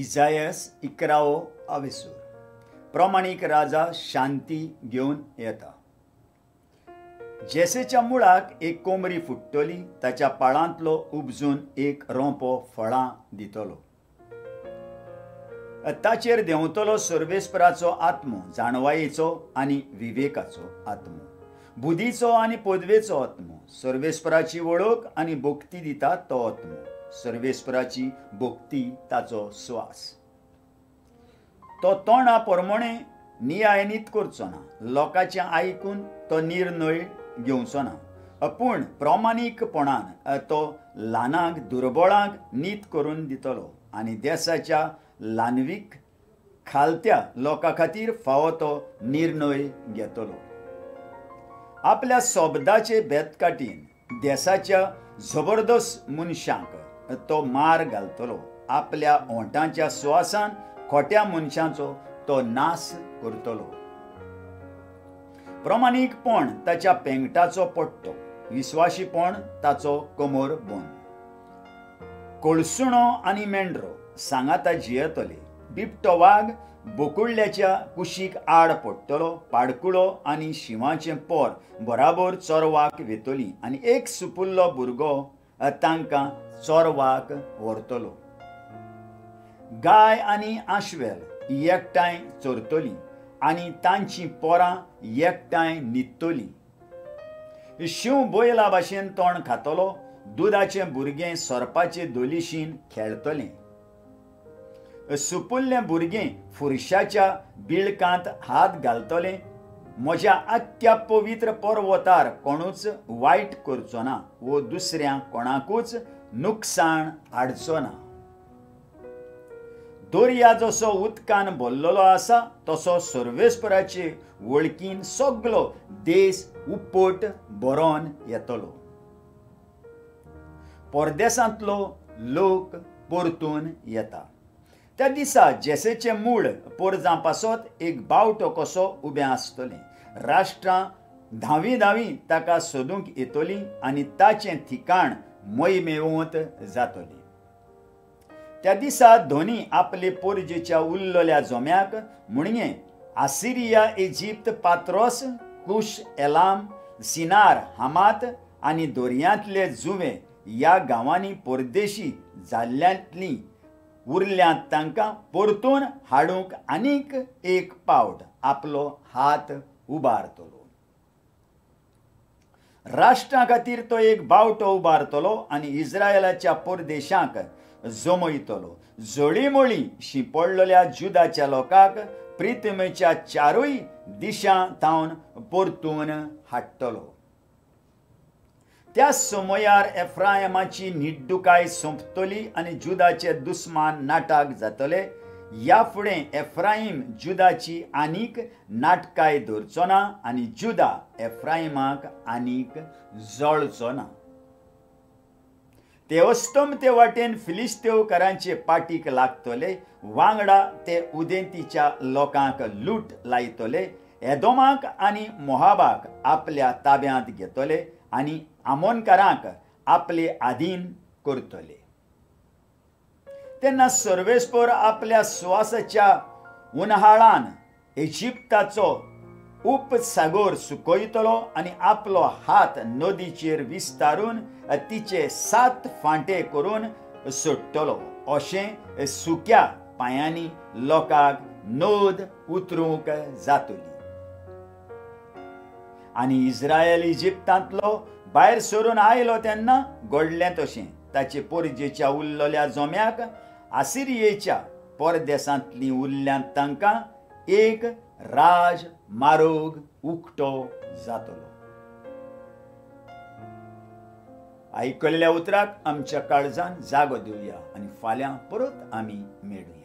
इसायास 11वो आवेसूर. प्रामाणिक राजा शांती घेवन येता. जेसेच्या मुळाक एक कोमरी फुट्टली, ताच्या पाळांतलो उपजून एक रोंपो फळां दितलो. ताचेर देंवतलो सर्वेस्पराचो आत्मो, जाणवायेचो आनी विवेकाचो आत्मो, बुद्धीचो आनी पदवेचो आत्मो, सर्वेस्पराची वळख आनी भोक्ती दिता तो आत्मो, सर्वेस्पराची भोक्ती ताचो स्वास. तो तोंडा प्रमाणे नियाय नीत करचो ना, लोकांचें आयकून तो निर्णय घेवचो ना, पूण प्रामाणीकपणान तो ल्हानांक दुर्बळांक नीत करून दितलो आनी देशाच्या ल्हानवीक खालत्या लोकां खातीर फावो तो निर्णय घेतलो. आपल्या सोबदाचे बेतकाटीन देशाच्या जबरदस्त मनशांक तो मार घालतलो. आपल्या ओंठांच्या स्वासान खोट्या मनशांचो तो नाश करतलो. प्रामाणीकपण ताच्या पेंगटाचो पट्टो, विस्वाशीपण ताचो कमर बंद. कोळसुणो आनी मेंढरो सांगाता जियेतले. बिबटो वाघ बोकुळ्याच्या कुशीक आड पडटलो. पाडकुळो आनी शिवाचें पोर बराबर चोरवाक वेतली आनी एक सुपुल्लो भुरगो तांकां चोरवाक व्हरतलो. गाय आनी आश्वेल एकठांय चरतली आनी तांचीं पोरां एकठांय न्हिदतली. शिव बैला भाशेन तोंड खातलो. दुदाचें भुरगें सोरपाचे दोलीशीन खेळटलें. सुपुल्लें भुरगें फुरशाच्या बिळकांत हात घालतलें. म्हज्या आख्या पवित्र पर्वतार कोणूच वायट करचो ना वो दुसऱ्या कोणाकूच नुकसाण हाडचो ना. दर्या जसो उदकान भरलेलो आसा तसो सर्वेस्पराचे वळखीन सगलो देश उपट भरोन येतलो. परदेसांतलो लोक परतून येता. त्या दिसा जेसेचे मूळ पोरजां पासत एक बावटो कसो उबें आसतलें. राष्ट्रां धावी धावी ताका सोदूंक येतली आनी ताचें ठिकाण मोहिमेवंत जातली. त्या दिसा धोनी आपले पोरजेच्या उरलेल्या जोम्याक म्हणगे आसिरिया, इजिप्त, पात्रोस, कुश, एलाम, सिनार, हामात आनी दर्यांतले जुवे ह्या गांवांनी परदेशी जाल्ल्यांतलीं उरल्यांत तांकां परतून हाडूंक आनीक एक पावट आपलो हात उबारतलो. राष्ट्रां खातीर तो एक बावटो उबारतलो आनी इस्रायलाच्या परदेशांक जमयतलो. जळीमळी शिंपडलेल्या जुदाच्या लोकांक प्रिथमेच्या चारूय दिशां थावन परतून हाडटलो. त्या समयार एफ्रायमाची निड्डुकाय सोंपतली आनी जुदाचे दुस्मान नाटाक जातले. ह्या फुडें एफ्रायीम जुदाची आनीक नाटकाय धरचो ना आनी जुदा एफ्रायीमाक आनीक जळचो ना. ते अस्तम ते वाटेन फिलिस्तेवकारांचे पाटीक लागतले. वांगडा ते उदेंतीच्या लोकांक लूट लायतले. एदोमाक आनी मोहाबाक आपल्या ताब्यांत घेतले आनी आमोनकारांक आपले आधीन करतले. तेन्ना सर्वेस्पर आपल्या स्वासाच्या उन्हाळान इजिप्ताचो उपसागर सुकयतलो आनी आपलो हात नदीचेर विस्तारून तिचे 7 फांटे करून सोडटलो. अशें सुक्या पांयांनी लोकांक नद उतरूंक जातली. आनी इस्रायल इजिप्तांतलो भायर सरून आयलो तेन्ना घडलें तशें ताचे पोरजेच्या उरलेल्या जोम्याक आसिरियेच्या परदेसांतलीं उरल्यांत तांकां एक राज मारोग उक्तो जातलो. आयकल्ल्या उतराक आमच्या काळजान जागो दिवया आनी फाल्यां परत आमी मेळुया.